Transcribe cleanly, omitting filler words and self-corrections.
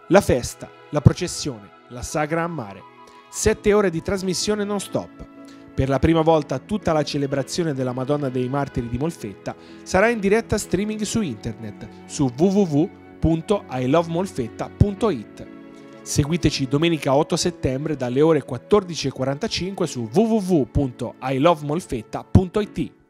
La festa, la processione, la sagra a mare. 7 ore di trasmissione non stop. Per la prima volta tutta la celebrazione della Madonna dei Martiri di Molfetta sarà in diretta streaming su internet su www.ilovemolfetta.it. Seguiteci domenica 8 settembre dalle ore 14:45 su www.ilovemolfetta.it.